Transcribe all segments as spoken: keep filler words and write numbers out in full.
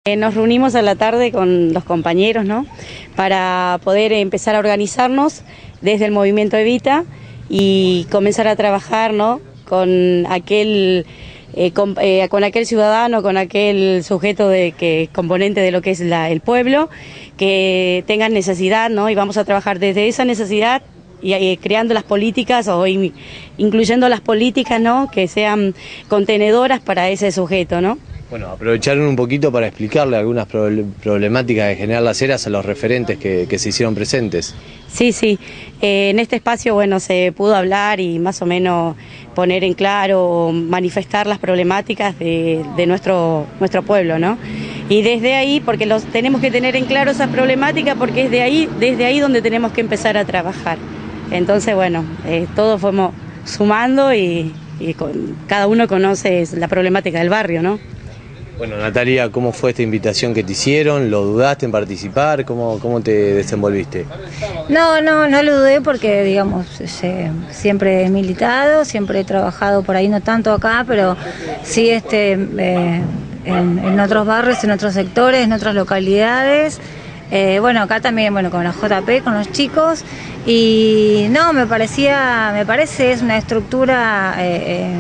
Nos reunimos a la tarde con los compañeros, ¿no?, para poder empezar a organizarnos desde el movimiento Evita y comenzar a trabajar, ¿no?, con aquel eh, con, eh, con aquel ciudadano, con aquel sujeto de que componente de lo que es la, el pueblo, que tengan necesidad, ¿no?, y vamos a trabajar desde esa necesidad y eh, creando las políticas o in, incluyendo las políticas, ¿no?, que sean contenedoras para ese sujeto, ¿no? Bueno, aprovecharon un poquito para explicarle algunas problemáticas de General Las Heras a los referentes que, que se hicieron presentes. Sí, sí. Eh, en este espacio, bueno, se pudo hablar y más o menos poner en claro, manifestar las problemáticas de, de nuestro, nuestro pueblo, ¿no? Y desde ahí, porque los tenemos que tener en claro esas problemáticas, porque es de ahí, desde ahí donde tenemos que empezar a trabajar. Entonces, bueno, eh, todos fuimos sumando y, y con, cada uno conoce la problemática del barrio, ¿no? Bueno, Natalia, ¿cómo fue esta invitación que te hicieron? ¿Lo dudaste en participar? ¿Cómo, cómo te desenvolviste? No, no, no lo dudé porque, digamos, eh, siempre he militado, siempre he trabajado por ahí, no tanto acá, pero sí este, eh, en, en otros barrios, en otros sectores, en otras localidades. Eh, bueno, acá también, bueno, con la J P, con los chicos, y no, me parecía, me parece, es una estructura eh, eh,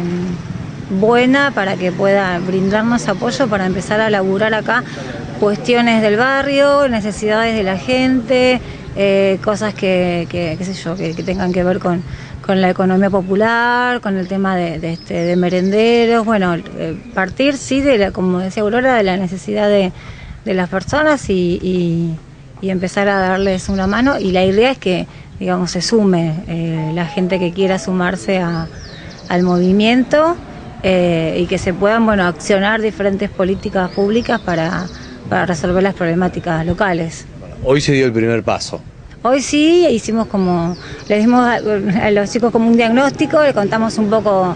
buena para que pueda brindarnos apoyo para empezar a laburar acá cuestiones del barrio, necesidades de la gente, eh, cosas que, que, qué sé yo, que, que tengan que ver con, con la economía popular, con el tema de, de, este, de merenderos, bueno, eh, partir, sí, de la, como decía Aurora, de la necesidad de, de las personas y, y, y empezar a darles una mano, y la idea es que, digamos, se sume eh, la gente que quiera sumarse a, al movimiento. Eh, y que se puedan, bueno, accionar diferentes políticas públicas para, para resolver las problemáticas locales. Hoy se dio el primer paso. Hoy sí, hicimos como, le dimos a, a los chicos como un diagnóstico, le contamos un poco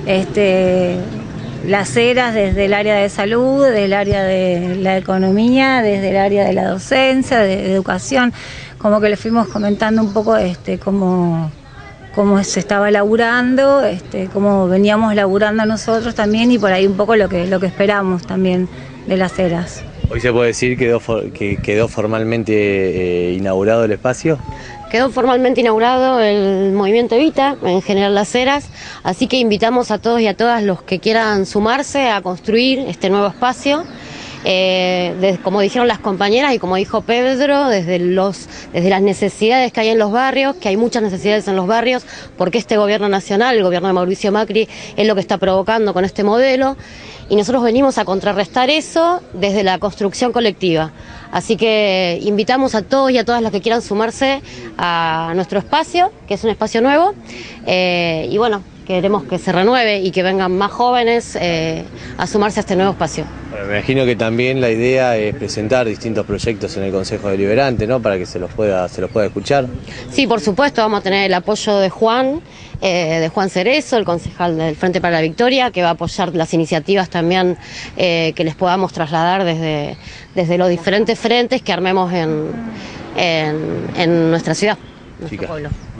este, las eras desde el área de salud, desde el área de la economía, desde el área de la docencia, de, de educación, como que le fuimos comentando un poco este, cómo... cómo se estaba laburando, este, cómo veníamos laburando nosotros también y por ahí un poco lo que, lo que esperamos también de Las Heras. ¿Hoy se puede decir que quedó, que quedó formalmente eh, inaugurado el espacio? Quedó formalmente inaugurado el movimiento Evita en General Las Heras, así que invitamos a todos y a todas los que quieran sumarse a construir este nuevo espacio. Eh, de, como dijeron las compañeras y como dijo Pedro, desde, los, desde las necesidades que hay en los barrios, que hay muchas necesidades en los barrios, porque este gobierno nacional, el gobierno de Mauricio Macri, es lo que está provocando con este modelo, y nosotros venimos a contrarrestar eso desde la construcción colectiva. Así que invitamos a todos y a todas los que quieran sumarse a nuestro espacio, que es un espacio nuevo, eh, y bueno, queremos que se renueve y que vengan más jóvenes eh, a sumarse a este nuevo espacio. Bueno, me imagino que también la idea es presentar distintos proyectos en el Consejo Deliberante, ¿no?, para que se los pueda, se los pueda escuchar. Sí, por supuesto, vamos a tener el apoyo de Juan, eh, de Juan Cerezo, el concejal del Frente para la Victoria, que va a apoyar las iniciativas también eh, que les podamos trasladar desde, desde los diferentes frentes que armemos en, en, en nuestra ciudad, nuestro pueblo.